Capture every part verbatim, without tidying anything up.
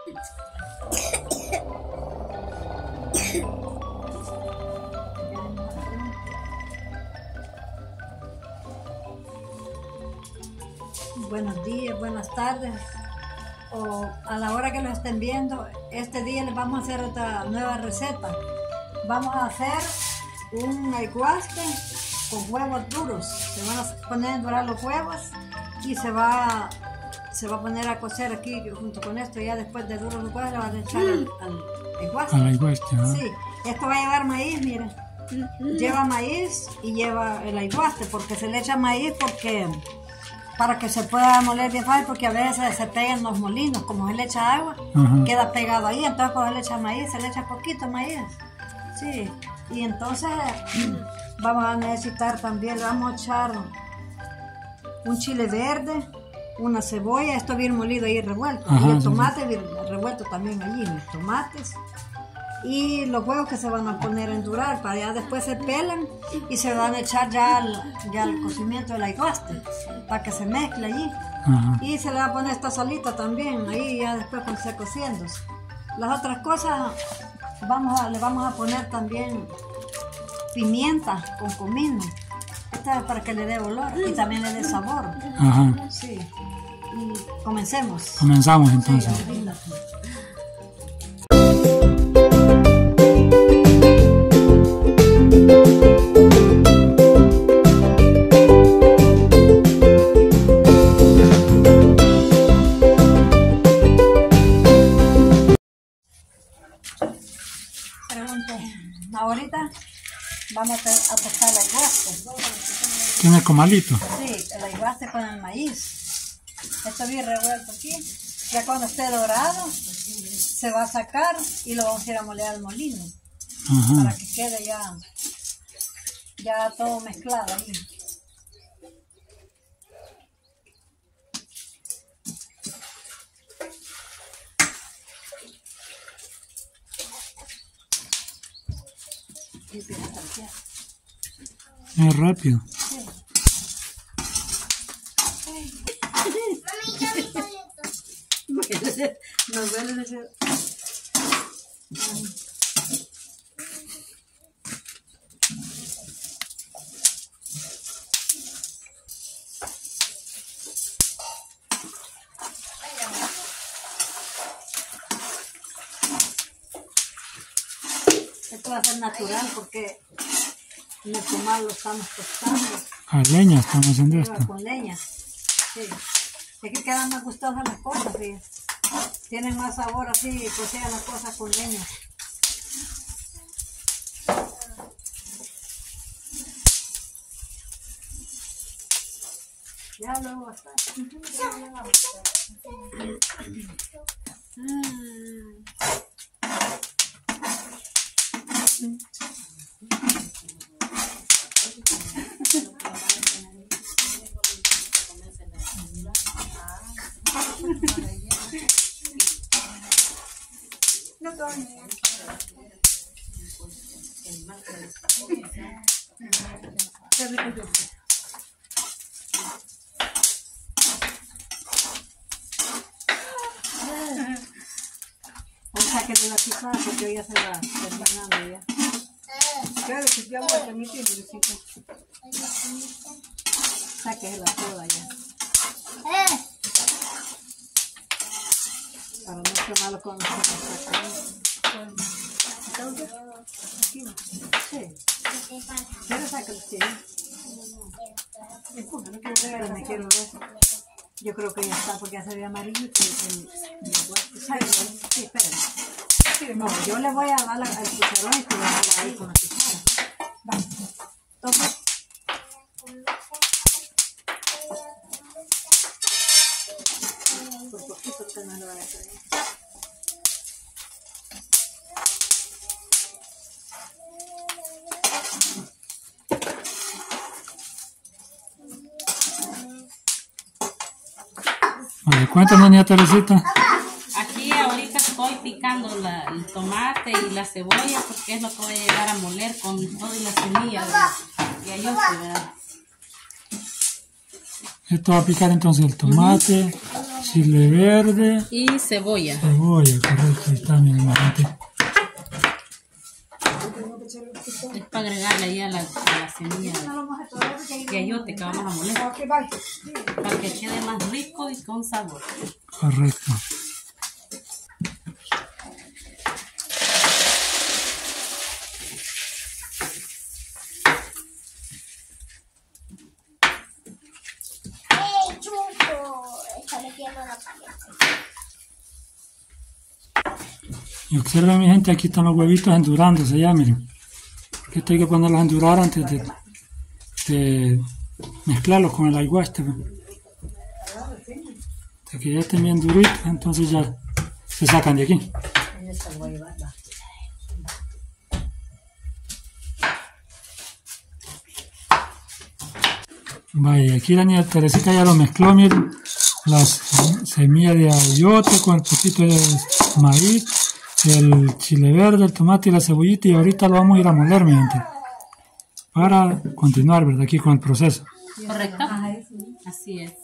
Buenos días, buenas tardes, o a la hora que lo estén viendo. Este día les vamos a hacer otra nueva receta. Vamos a hacer un aguaste con huevos duros. Se van a poner a dorar los huevos y se va, se va a poner a cocer aquí junto con esto. Ya después de duros los huevos le van a echar al, al aguaste. Al aguaste, ¿no? Sí, esto va a llevar maíz, miren. Lleva maíz y lleva el aguaste, porque se le echa maíz porque para que se pueda moler bien fácil, porque a veces se pegan los molinos, como se le echa agua, uh-huh. queda pegado ahí. Entonces cuando se le echa maíz, se le echa poquito maíz. Sí, y entonces vamos a necesitar también, vamos a echar un chile verde, una cebolla, esto bien molido ahí revuelto, uh-huh, y el tomate sí. bien revuelto también allí, los tomates. Y los huevos que se van a poner a endurar, para ya después se pelan y se van a echar ya al, ya al cocimiento del aguaste, para que se mezcle allí. Uh-huh. Y se le va a poner esta salita también, ahí ya después cuando esté cociendo. Las otras cosas, vamos a, le vamos a poner también pimienta con comino. Esta es para que le dé olor y también le dé sabor. Uh-huh. Sí. Y comencemos. Comenzamos entonces. Sí, ahorita vamos a tostar el aguaste. ¿Tiene comalito? Sí, el aguaste con el maíz. Esto bien revuelto aquí. Ya cuando esté dorado, se va a sacar y lo vamos a ir a moler al molino. Uh-huh. Para que quede ya, ya todo mezclado ahí. Es rápido. Sí. Nos duele ese. Esto va a ser natural porque en el comal lo estamos tostando. A leña estamos haciendo esto. Con leña, sí. Es que quedan más gustosas las cosas, sí. Tienen más sabor así, cocidas las cosas con leña. Ya luego está. Sáquenle la pizarra porque ya se va terminando ya. Claro que ya voy a permitir, Luisito. Sáquenla toda ya. Para no quemarlo con los entonces, aquí va. Sí. ¿Quieres sacarlo? Sí. Escucha, no quiero ver, me quiero ver. Yo creo que ya está, porque ya se ve amarillo. Sí, espérenme. No, yo le voy a dar al cucharón y te voy a dar ahí con la cuchara. Vamos. Entonces, por poquito que no lo van a hacer. Oye, cuéntanos, niña Teresita. Aquí ahorita estoy picando la, el tomate y la cebolla porque es lo que voy a llegar a moler con todas las semillas de ayote, ¿verdad? Esto va a picar entonces el tomate, chile verde y cebolla. Cebolla, correcto, ahí está, miren, la gente. Es para agregarle ahí a la, a la semilla de ayote que vamos a moler. Para que quede más rico y con sabor. Correcto. Y observen, mi gente, aquí están los huevitos endurándose ya, miren. Porque esto hay que ponerlos a endurar antes de, de mezclarlos con el aguaste. Hasta que ya estén bien duritos, entonces ya se sacan de aquí. Vaya, aquí la niña Teresita ya lo mezcló, miren. Las semillas de ayote con el poquito de maíz, el chile verde, el tomate y la cebollita, y ahorita lo vamos a ir a moler, mi gente, para continuar, ¿verdad? Aquí con el proceso. Correcto. Así es.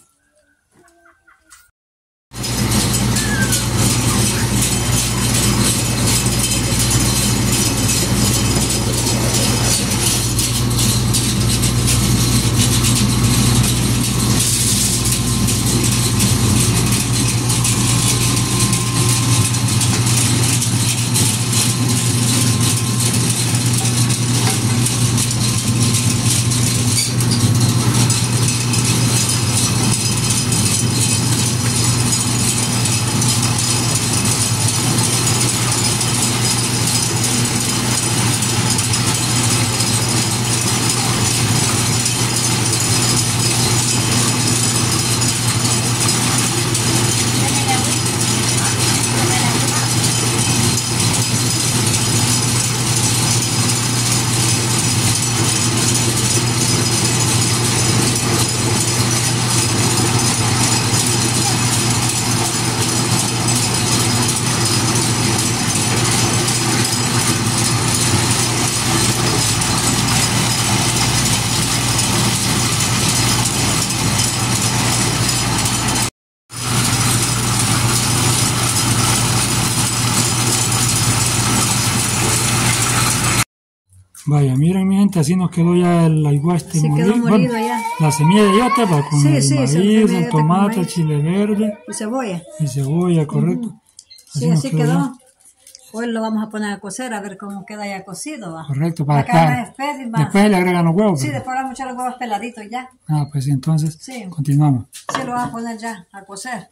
Vaya, miren, mi gente, así nos quedó ya el aguaste Sí, molido. quedó molido Bueno, ya. la semilla de ayote, pues, con Sí, el sí, maíz, semilla de el ayote tomate, con el chile verde Y cebolla. y cebolla, correcto. Sí, nos así quedó. ya. Hoy lo vamos a poner a cocer a ver cómo queda ya cocido. ¿va? Correcto, para Acá más acá. espeso y más. Después le agregan los huevos. Sí, ¿verdad? después vamos a echar los huevos peladitos ya. Ah, pues sí, entonces Sí. continuamos. Sí, lo vamos a poner ya a cocer.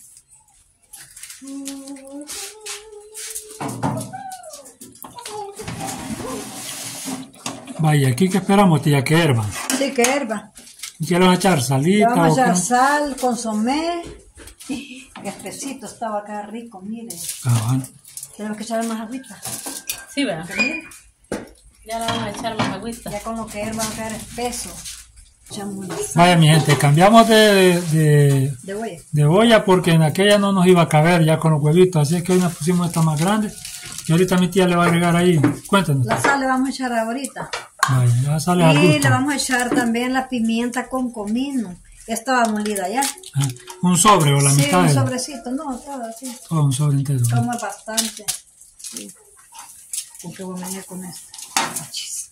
Vaya, aquí que esperamos, tía, que herba. Sí, que herba. ¿Y qué le van a echar? Le ¿Salita vamos a o echar qué? sal, consomé. Espesito estaba acá rico, mire. Ah, bueno. Tenemos que echarle más agüita. Sí, ¿verdad? Mire, Ya le vamos a echar más agüita. ya con lo que herba va a quedar espeso. Echamos la sal Vaya, mi gente, cambiamos de, de, de olla. de olla porque en aquella no nos iba a caber ya con los huevitos. Así es que hoy nos pusimos esta más grande. Y ahorita mi tía le va a agregar ahí. Cuéntanos. La sal le vamos a echar ahorita. Vaya, ya sale al Y gusto. le vamos a echar también la pimienta con comino. Ya estaba molida ya. Ah, un sobre o la Sí, mitad. un de la- sobrecito, no, todo así. Todo un sobre entero. Como es bastante. Sí. Porque voy a venir con esto. Achis.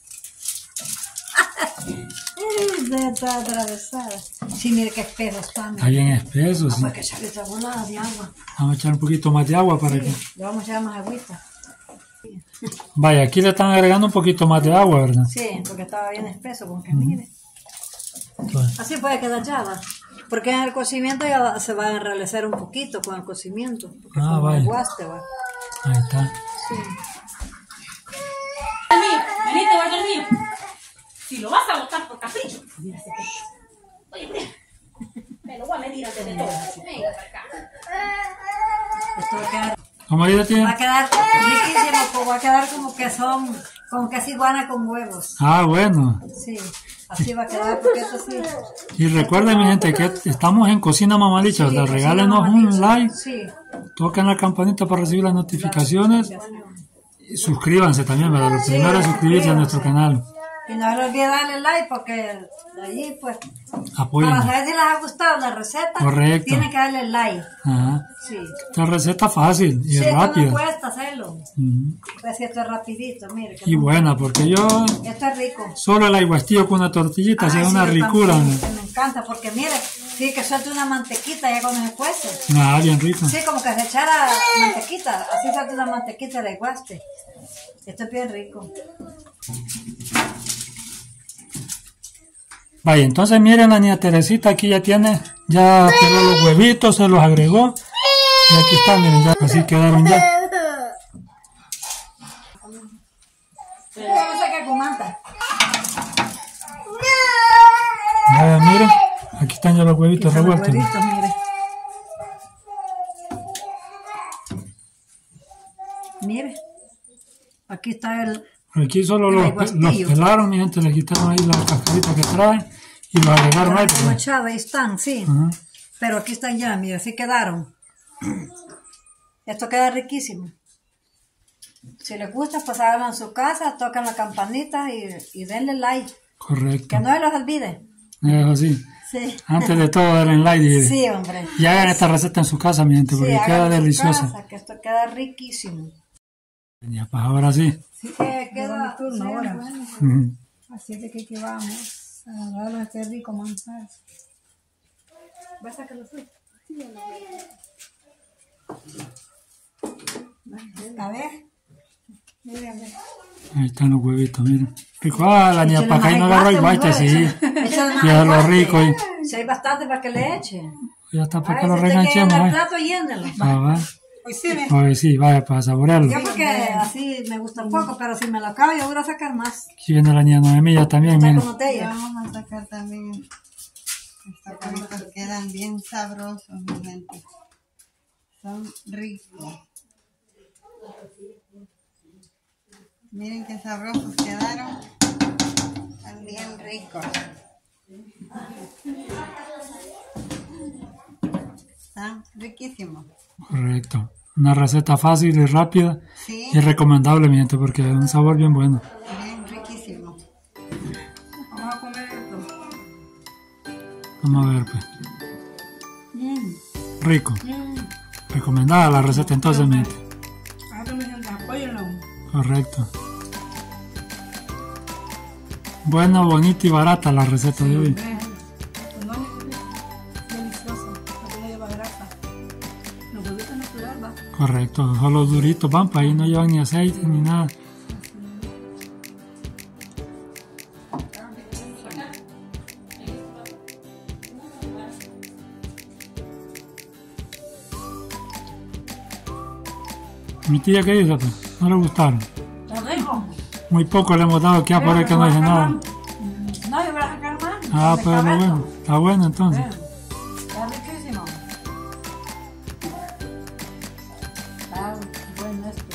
De toda atravesada. Sí, mire qué espeso está. Está bien espeso, sí. Vamos a echarle esa bolada de agua. Vamos a echar un poquito más de agua para que... Sí, le vamos a echar más agüita. Vaya, aquí le están agregando un poquito más de agua, ¿verdad? Sí, porque estaba bien espeso, como que mire. Bueno, Así puede quedar ya, ¿va? Porque en el cocimiento ya se va a realizar un poquito con el cocimiento. Porque Ah, como vaya. aguaste, ¿va? ahí está. Sí. El mío, venite, guarda el mío. Si lo vas a botar por capricho, mira ese pecho. Oye, mira. Me lo voy a medir antes de todo. Venga para acá. Esto va a quedar, ¿Cómo dice, va a tía? quedar riquísimo, como va a quedar como que son, como que es iguana con huevos. Ah, bueno. Sí, así va a quedar porque esto sí. Y recuerden, mi gente, que estamos en Cocina Mamalicha, ¿verdad? Sí, Regálenos cocina un mamalicha. like, Sí. toquen la campanita para recibir las notificaciones y suscríbanse también, ¿verdad? Lo primero es suscribirse a nuestro canal. Y no se les olvide darle like porque de allí pues Apoyen. para saber si les ha gustado la receta, Correcto. tienen que darle like. Ajá. Sí. Esta receta fácil y Sí, rápida. esto no cuesta hacerlo. Ujú. Pues si esto es rapidito, mire. que Y no- buena, porque yo Esto es rico. solo el aguastillo con una tortillita, así Ah, es sí, una yo ricura. también, que me encanta porque mire, sí que suelta una mantequita ya cuando se cuece. Ah, bien rico. Sí, como que se echara mantequita, así suelta una mantequita de guaste. Esto es bien rico. Vaya, entonces miren, la niña Teresita aquí ya tiene, ya peló los huevitos, se los agregó. Y aquí está, miren, ya así quedaron ya. Yo sé que comanda. Vaya, miren, aquí están ya los huevitos Los revueltos. huevitos, mire. Mire. Aquí está el... Aquí solo El los, aguastillo. los pelaron, mi gente, le quitaron ahí la cascarita que trae y los agregaron ahí. pero- machado, ahí están, sí. Ajá. Pero aquí están ya, mire, así quedaron. Esto queda riquísimo. Si les gusta, pues háganlo en su casa, tocan la campanita y, y denle like. Correcto. Que no se los olvide. Eso sí. Sí. Antes de todo, denle like y, Sí, hombre. y hagan esta receta en su casa, mi gente, porque Sí, queda háganlo en su deliciosa. casa, que esto queda riquísimo. Ya, pues ahora sí. Sí, que queda mi turno sí, ahora. bueno. Ujú. Así de que aquí vamos a darle este rico manjar. ¿Vas a que lo suyo? A ver. Ahí están los huevitos, miren. Rico. Ah, la niña Échale para acá y no más agarró aguacate, igual, sí. Échale échale más Y es lo aguacate. rico. Y Si hay bastante para que le eche. ya está para Ay, que lo si usted reganchemos. quiere el ¿eh? plato, llénelo. Ah, va. Pues sí, ve. Pues sí, vaya, para saborearlo. Yo porque así me gusta poco, pero si me lo acabo yo voy a sacar más. Aquí viene la niña Noemí también, Está miren. con botella. Vamos a sacar también estos huevitos, quedan bien sabrosos, mi gente. Son ricos. Miren qué sabrosos quedaron. Están bien ricos. Están riquísimos. Correcto. Una receta fácil y rápida Sí, y recomendable, mi gente, porque es un sabor bien bueno. bien riquísimos. Vamos a comer esto. Vamos a ver, pues. Mm, Rico. mm. Recomendada la receta entonces, mi gente. Ahora me dicen, apóyenlo. Correcto. Buena, bonita y barata la receta de hoy. No, delicioso. Porque no lleva grasa. Los huevitos naturales, va. Correcto. Solo duritos van, para ahí no llevan ni aceite ni nada. Mi tía, ¿qué dice? Pues? ¿No le gustaron? Está rico. Muy poco le hemos dado aquí, por ahí que no dice nada. No, yo voy a sacar más. Ah, De pues lo cabeza. bueno. Está bueno entonces. Está riquísimo. Está bueno esto.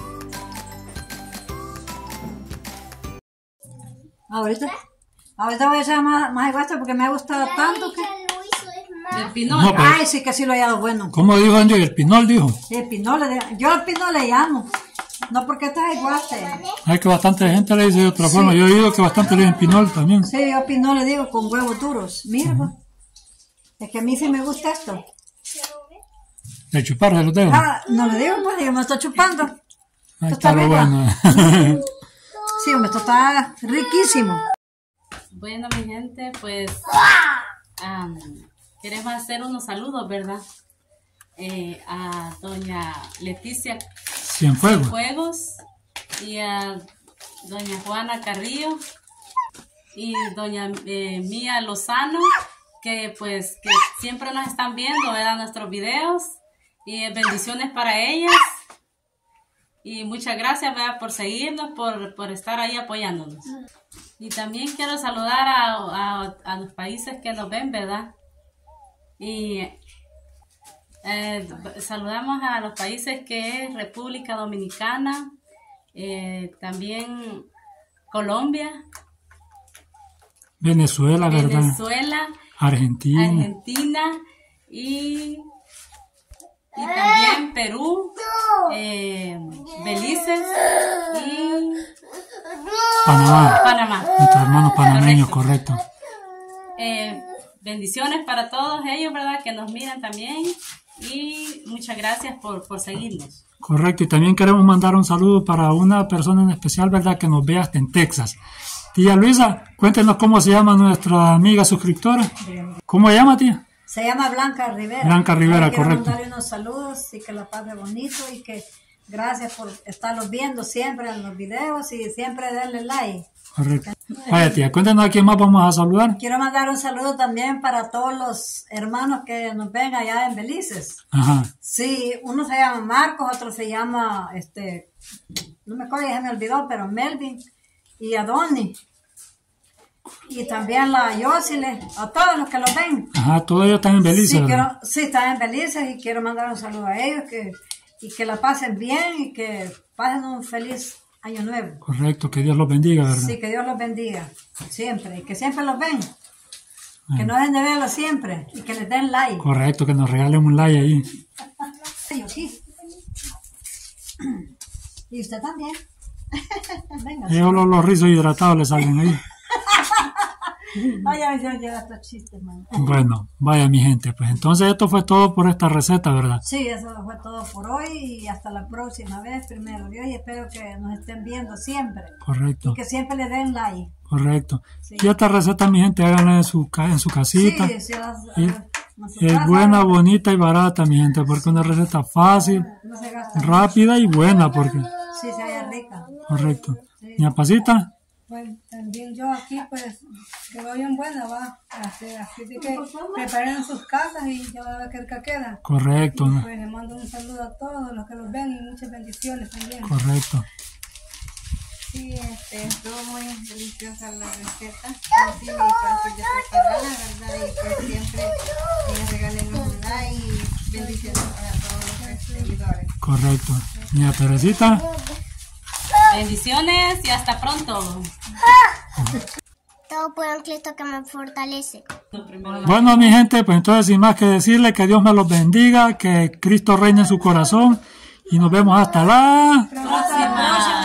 Ahorita, ahorita voy a echar más, más guasto porque me ha gustado tanto que... El pinol. No, pues, Ay, sí que sí lo he hallado bueno. ¿cómo dijo Anjo? El pinol dijo. El pinole, de- yo al pinole le llamo. No porque está de guaste. Hay que bastante gente le dice de otra forma. Yo he oído que bastante le dicen pinol también. Sí, yo pinole digo con huevos duros. Mira, pues. Es que a mí sí me gusta esto. De chuparse los dedos. Ah, no le digo, pues, yo me estoy chupando. Ahí está está lo rico. bueno. Sí, hombre, esto está riquísimo. Bueno, mi gente, pues am, queremos hacer unos saludos, ¿verdad? Eh, a doña Leticia Cienfuegos. Juegos y a doña Juana Carrillo y doña eh, Mía Lozano, que pues que siempre nos están viendo, ¿verdad? Nuestros videos, y eh, bendiciones para ellas. Y muchas gracias, ¿verdad? Por seguirnos, por, por estar ahí apoyándonos. Y también quiero saludar a, a, a los países que nos ven, ¿verdad? Y eh, saludamos a los países que es República Dominicana, eh, también Colombia, Venezuela, ¿verdad? Venezuela, Argentina. Argentina y, y también Perú, eh, Belice y Panamá. Panamá. panameños, correcto. correcto. Eh, bendiciones para todos ellos, ¿verdad? Que nos miran también. Y muchas gracias por, por seguirnos. Correcto, y también queremos mandar un saludo para una persona en especial, ¿verdad? Que nos ve hasta en Texas. Tía Luisa, cuéntenos cómo se llama nuestra amiga suscriptora. ¿Cómo se llama, tía? Se llama Blanca Rivera. Blanca Rivera, quiero correcto. Quiero mandarle unos saludos y que la pase bonito y que gracias por estarlos viendo siempre en los videos y siempre darle like. Correcto. Vaya, tía, cuéntenos a quién más vamos a saludar. Quiero mandar un saludo también para todos los hermanos que nos ven allá en Belice. Ajá. Sí, uno se llama Marcos, otro se llama, este, no me acuerdo, ya se me olvidó, pero Melvin y Adoni. Y también la Yosile, a todos los que los ven. Ajá, todos ellos están en Belice, Sí, ¿verdad? quiero, sí, están en Belice y quiero mandar un saludo a ellos que, y que la pasen bien y que pasen un feliz año nuevo. Correcto, que Dios los bendiga, ¿verdad? Sí, que Dios los bendiga, siempre, y que siempre los ven. Ay. Que no dejen de verlos siempre y que les den like. Correcto, que nos regalen un like ahí. Y aquí. Y usted también. Venga. Ellos los, los rizos hidratados le salen ahí. Ay, ya me hicieron llegar estos chistes, man. Bueno, vaya mi gente, pues entonces esto fue todo por esta receta, ¿verdad? Sí, eso fue todo por hoy y hasta la próxima vez, primero Dios, y espero que nos estén viendo siempre. Correcto, Y que siempre le den like. correcto. Sí. Y esta receta, mi gente, háganla en su, ca- en su casita. Sí, sí, las- Y en su es casa, buena, bonita y barata, mi gente, porque es una receta fácil, no se gasta. rápida y buena, porque... Sí, se haya rica. Correcto. ¿Mi Pasita? Pues también yo aquí, pues, quedó bien buena, va. Así, así de que preparen sus casas y ya va a ver qué queda. Correcto, ¿no? Pues les mando un saludo a todos los que los ven y muchas bendiciones también. Correcto. Sí, este, estuvo muy deliciosa la receta. Sí, muy fácil de prepararla, ¿verdad? Y pues siempre eh, regálenos un like y bendiciones para todos los seguidores. Correcto. ¿Mi Teresita? Bendiciones y hasta pronto. Todo por un Cristo que me fortalece. Bueno, mi gente, pues entonces sin más que decirle, que Dios me los bendiga, que Cristo reine en su corazón y nos vemos hasta la... Próxima.